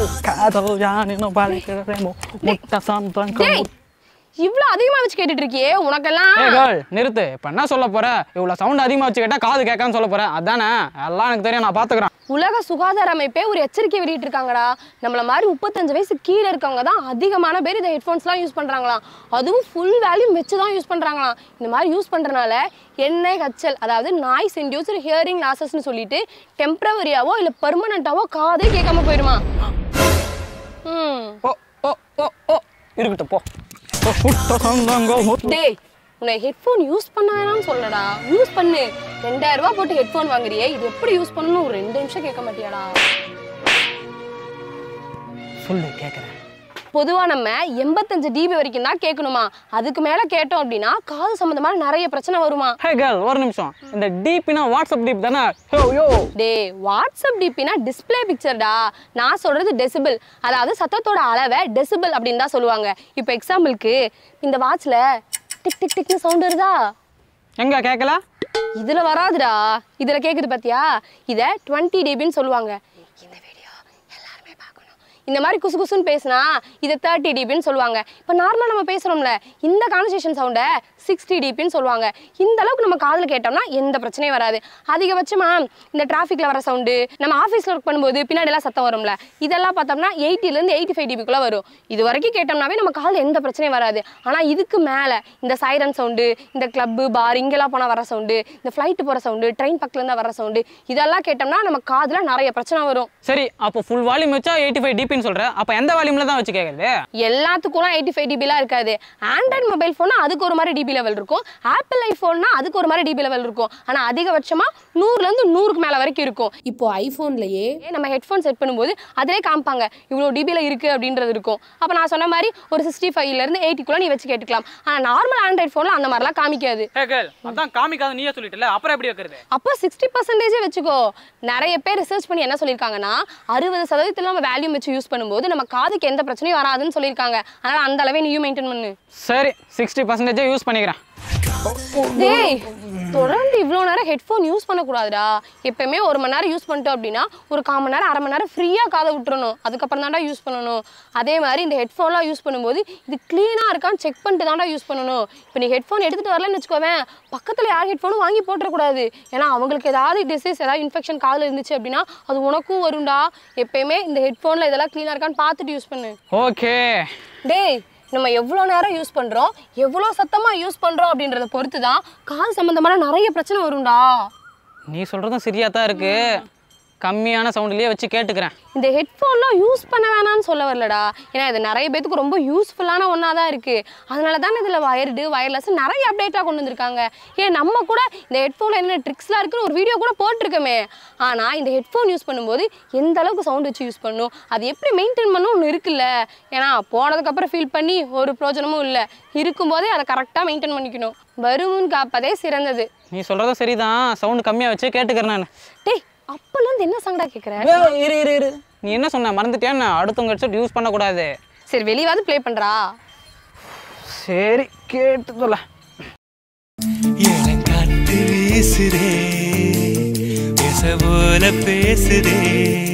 காதல் யானினும் பழைக்கிறேமோ முட்டை சாந்தம் இவ்வளோ அதிகமாக வச்சு கேட்டுட்டு இருக்கியே உனக்கெல்லாம். நிறுத்து. இப்போ என்ன சொல்ல போற? இவ்வளோ சவுண்ட் அதிகமாக வச்சு கேட்டால் காது கேட்கான்னு சொல்ல போறேன். அதானே? எல்லாம் எனக்கு தெரியும், நான் பார்த்துக்கிறேன். உலக சுகாதார அமைப்பே ஒரு எச்சரிக்கை வெளியிட்டு இருக்காங்கடா. நம்மள மாதிரி 35 வயசு கீழே இருக்கவங்க தான் அதிகமான பேர் இந்த ஹெட்ஃபோன்ஸ்லாம் யூஸ் பண்ணுறாங்களாம். அதுவும் ஃபுல் வேல்யூம் வச்சு தான் யூஸ் பண்ணுறாங்களாம். இந்த மாதிரி யூஸ் பண்ணுறனால NIHL, அதாவது நாய்ஸ் இன்டியூஸ்டு ஹியரிங் லாசஸ்ன்னு சொல்லிட்டு டெம்பரவரியாவோ இல்லை பெர்மனண்ட்டாவோ காதே கேட்காம போயிடுமா. இருக்கட்டும் போ. டேய், உன்னை ஹெட்ஃபோன் யூஸ் பண்ண வேணாம்னு சொல்லடா. யூஸ் பண்ணு. 2000 ரூபா போட்டு ஹெட்ஃபோன் வாங்குறியே, இது எப்படி யூஸ் பண்ணணும் ஒரு 2 நிமிஷம் கேட்க மாட்டியாடா? சொல்லு, கேட்குறேன். பொதுவாக நம்ம 85 dB வரைக்கும் தான் கேட்கணுமா. அதுக்கு மேலே கேட்டோம் அப்படின்னா காது சம்மந்தமான நிறைய பிரச்சனை வருமா. ஹே கேர்ள், ஒரு நிமிஷம். இந்த டிபினா வாட்ஸ்அப் டிப் தானே? டேய், வாட்ஸ்அப் டிபினா டிஸ்பிளே பிக்சர்டா. நான் சொல்றது டெசிபிள், அதாவது சத்தத்தோட அளவை டெசிபிள் அப்படின்னு தான் சொல்லுவாங்க. இப்போ எக்ஸாம்பிளுக்கு இந்த வாட்ச்ல டிக் டிக் டிக்னு சவுண்ட் வருதா? எங்க கேட்கல? இதுல வராதுடா, இதுல கேக்குது பாத்தியா? இதை 20 dBன்னு சொல்லுவாங்க. இந்த வீடியோ எல்லாருமே பார்க்கணும். இந்த மாதிரி குசு குசுன்னு பேசினா இதை 30 dBன்னு சொல்லுவாங்க. இப்போ நார்மலாக நம்ம பேசுகிறோம்ல, இந்த கான்வர்சேஷன் சவுண்டை 60 dBன்னு சொல்லுவாங்க. இந்த அளவுக்கு நம்ம காதில் கேட்டோம்னா எந்த பிரச்சனையும் வராது. அதிகபட்சமாக இந்த டிராஃபிக்கில் வர சவுண்டு, நம்ம ஆஃபீஸில் ஒர்க் பண்ணும்போது பின்னாடிலாம் சத்தம் வரும்ல, இதெல்லாம் பார்த்தோம்னா 80லேருந்து 85 dBக்குள்ளே வரும். இது வரைக்கும் கேட்டோம்னாவே நம்ம காதில் எந்த பிரச்சனையும் வராது. ஆனால் இதுக்கு மேலே இந்த சைரன் சவுண்டு, இந்த கிளப்பு பார் இங்கெல்லாம் போனால் வர சவுண்டு, இந்த ஃப்ளைட்டு போகிற சவுண்டு, ட்ரெயின் பக்கத்துலேருந்து வர சவுண்டு, இதெல்லாம் கேட்டோம்னா நம்ம காதில் நிறைய பிரச்சனை வரும். சரி, அப்போ ஃபுல் வால்யூம் வச்சா 85 dBன்னு சொல்கிறேன். அப்போ எந்த வால்யூமில் தான் வச்சு கேட்குறது? எல்லாத்துக்கும் 85 dBலாம் இருக்காது. ஆண்ட்ராய்டு மொபைல் ஃபோனா அதுக்கு ஒரு மாதிரி டிபி லெவல் இருக்கும். ஆப்பிள் ஐஃபோன்னா அதுக்கு ஒரு மாதிரி டிபி லெவல் இருக்கும். ஆனால் அதிகபட்சமாக 100லேருந்து 100க்கு மேலே வரைக்கும் இருக்கும். இப்போ ஐஃபோன்லேயே நம்ம ஹெட்ஃபோன் செட் பண்ணும்போது அதிலே காமிப்பாங்க இவ்வளோ டிபியில் இருக்குது அப்படின்றது இருக்கும். அப்போ நான் சொன்ன மாதிரி ஒரு 65லேருந்து 80க்குள்ளே நீ வச்சு கேட்டுக்கலாம். ஆனால் நார்மல் ஆண்ட்ராய்டு ஃபோனில் அந்த மாதிரிலாம் காமிக்காது. அதான் காமிக்காது நீயே சொல்லிட்டல, அப்புறம் எப்படி வைக்கிறது? அப்போ 60% வச்சுக்கோ. நிறைய பேர் ரிசர்ச் பண்ணி என்ன சொல்லியிருக்காங்கன்னா 60% நம்ம வேல்யூம் வச்சு யூஸ் பண்ணும்போது நம்ம காதுக்கு எந்த பிரச்சனையும் வராதுன்னு சொல்லியிருக்காங்க. அதனால் அந்த அளவே நீயும் மெயின்டைன் பண்ணு. சரி, 60% யூஸ் பண்ணிக்கிறேன். டேய், தொடர்ந்து இவ்வளோ நேரம் ஹெட்ஃபோன் யூஸ் பண்ணக்கூடாதுடா. எப்பயுமே 1 மணி நேரம் யூஸ் பண்ணிட்டோம் அப்படின்னா ஒரு 1/4 மணி நேரம் 1/2 மணி நேரம் ஃப்ரீயாக காதை விட்டுறணும். அதுக்கப்புறம் தான்டா யூஸ் பண்ணணும். அதே மாதிரி இந்த ஹெட்ஃபோன்லாம் யூஸ் பண்ணும்போது இது க்ளீனாக இருக்கான்னு செக் பண்ணிட்டு தான்டா யூஸ் பண்ணணும். இப்போ நீ ஹெட்ஃபோன் எடுத்துகிட்டு வரலன்னு வச்சுக்கோவேன், பக்கத்தில் யார் ஹெட்ஃபோனும் வாங்கி போட்டுறக்கூடாது. ஏன்னா அவங்களுக்கு ஏதாவது டிசீஸ், ஏதாவது இன்ஃபெக்ஷன் காதில் இருந்துச்சு அப்படின்னா அது உனக்கும் வரும்டா. எப்பயுமே இந்த ஹெட்ஃபோனில் இதெல்லாம் க்ளீனாக இருக்கான்னு பார்த்துட்டு யூஸ் பண்ணு. ஓகே. டேய், நம்ம எவ்வளோ நேரம் யூஸ் பண்ணுறோம், எவ்வளோ சத்தமாக யூஸ் பண்ணுறோம் அப்படின்றத பொறுத்து தான் காது சம்மந்தமான நிறைய பிரச்சனை வரும்டா. நீ சொல்கிறதும் சரியாக தான் இருக்குது. கம்மியான சவுண்ட்லேயே வச்சு கேட்டுக்கிறேன். இந்த ஹெட்ஃபோன்லாம் யூஸ் பண்ண வேணான்னு சொல்ல வரலடா. ஏன்னா இது நிறைய பேத்துக்கு ரொம்ப யூஸ்ஃபுல்லான ஒன்றா தான் இருக்குது. அதனால தான் இதில் வயர்டு வயர்லெஸ் நிறைய அப்டேட்டாக கொண்டு வந்திருக்காங்க. ஏன் நம்ம கூட இந்த ஹெட்ஃபோனில் என்ன ட்ரிக்ஸ்லாம் இருக்குன்னு ஒரு வீடியோ கூட போட்டிருக்கோமே. ஆனால் இந்த ஹெட்ஃபோன் யூஸ் பண்ணும்போது எந்த அளவுக்கு சவுண்ட் வச்சு யூஸ் பண்ணணும், அது எப்படி மெயின்டைன் பண்ணணும் ஒன்று இருக்குல்ல. ஏன்னா போனதுக்கப்புறம் ஃபீல் பண்ணி ஒரு பிரோஜனமும் இல்லை. இருக்கும்போதே அதை கரெக்டாக மெயின்டைன் பண்ணிக்கணும். வருமுன் காப்பதே சிறந்தது. நீ சொல்கிறதும் சரிதான். சவுண்டு கம்மியாக வச்சு கேட்டுக்கிறேன் நான். டேய், அப்போல்லாம் என்ன சங்கடா கேட்குறேன்? இரு. நீ என்ன சொன்ன மறந்துட்டேன்னு? அடுத்தவங்க ஹெட்செட் யூஸ் பண்ணக்கூடாது. சரி, வெளியாவது ப்ளே பண்ணுறா. சரி, கேட்டு சொல்ல. காத்து வீசுதே, பேச போல பேசுதே.